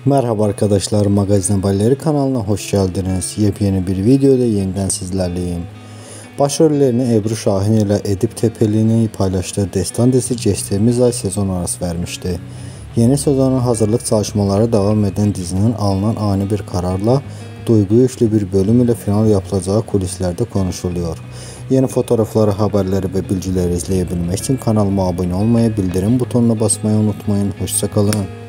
Merhaba arkadaşlar, Magazin Haberleri kanalına hoş geldiniz. Yepyeni bir videoda yeniden sizlerleyim. Başrollerini Ebru Şahin ile Edip Tepeli'nin paylaştığı Destan dizisi geçtiğimiz ay sezon arası vermişti. Yeni sezona hazırlık çalışmaları devam eden dizinin alınan ani bir kararla duygu yüklü bir bölüm ile final yapılacağı kulislerde konuşuluyor. Yeni fotoğrafları, haberleri ve bilgileri izleyebilmek için kanalıma abone olmayı, bildirim butonuna basmayı unutmayın. Hoşça kalın.